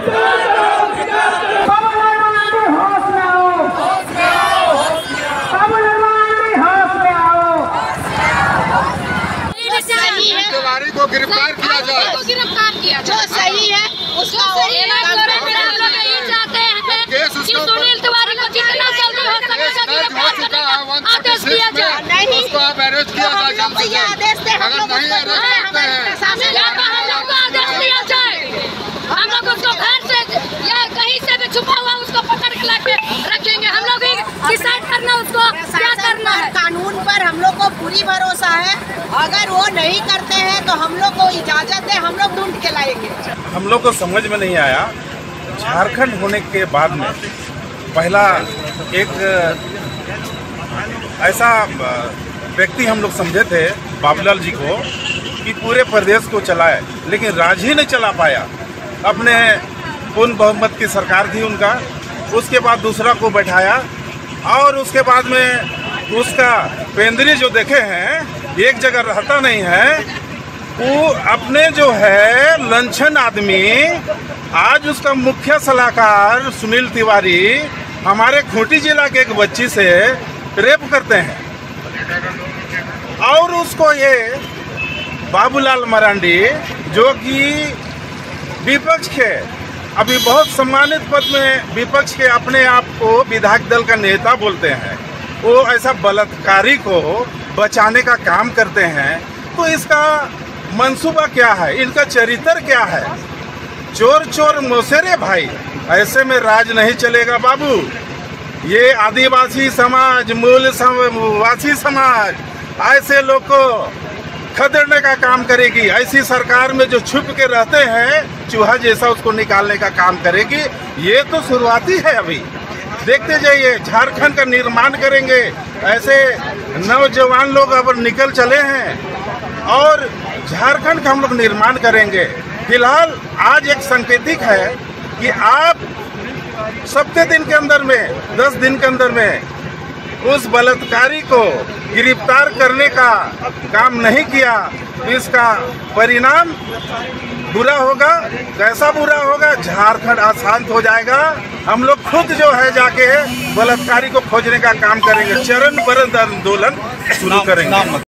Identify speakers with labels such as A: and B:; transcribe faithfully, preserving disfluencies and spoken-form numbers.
A: तिवारी को गिरफ्तार किया जाए,
B: गिरफ्तार किया जो सही है उसका चाहते हैं कि सुनील तिवारी को जितना जल्दी हो सके आदेश दिया जाए, नहीं
A: उसको आप अरेस्ट किया जाए जल्द से जल्द। अगर नहीं अरेस्ट करते हैं
B: हम लोग को आदेश दिया जाए, हम लोग उसको घर से या कहीं से भी छुपा हुआ उसको पकड़ के लाके रखेंगे। हम लोग डिसाइड करना उसको क्या करना है।
C: कानून पर हम लोग को पूरी भरोसा है, अगर वो नहीं करते हैं तो हम लोग को इजाजत है, हम लोग ढूंढ के लाएंगे।
D: हम लोग को समझ में नहीं आया, झारखंड होने के बाद में पहला एक ऐसा व्यक्ति हम लोग समझे थे बाबूलाल जी को कि पूरे प्रदेश को चलाए, लेकिन राज ही नहीं चला पाया। अपने पूर्ण बहुमत की सरकार थी उनका, उसके बाद दूसरा को बैठाया और उसके बाद में उसका पेंद्री जो देखे हैं एक जगह रहता नहीं है। वो अपने जो है लंछन आदमी आज उसका मुख्य सलाहकार सुनील तिवारी हमारे खूंटी जिला के एक बच्ची से रेप करते हैं और उसको ये बाबूलाल मरांडी जो कि विपक्ष के अभी बहुत सम्मानित पद में विपक्ष के अपने आप को विधायक दल का नेता बोलते हैं, वो ऐसा बलात्कारी को बचाने का काम करते हैं। तो इसका मंसूबा क्या है, इनका चरित्र क्या है? चोर चोर मोसेरे भाई, ऐसे में राज नहीं चलेगा बाबू। ये आदिवासी समाज, मूल वासी समाज ऐसे लोग को खदेड़ने का काम करेगी। ऐसी सरकार में जो छुप के रहते हैं चूहा जैसा उसको निकालने का काम करेगी। ये तो शुरुआती है, अभी देखते जाइए झारखंड का निर्माण करेंगे। ऐसे नौजवान लोग अब निकल चले हैं और झारखंड का हम लोग निर्माण करेंगे। फिलहाल आज एक संकेतिक है कि आप सप्ताह दिन के अंदर में दस दिन के अंदर में उस बलात्कारी को गिरफ्तार करने का काम नहीं किया, इसका परिणाम बुरा होगा। कैसा बुरा होगा? झारखंड अशांत हो जाएगा। हम लोग खुद जो है जाके बलात्कारी को खोजने का काम करेंगे, चरणबद्ध आंदोलन शुरू करेंगे।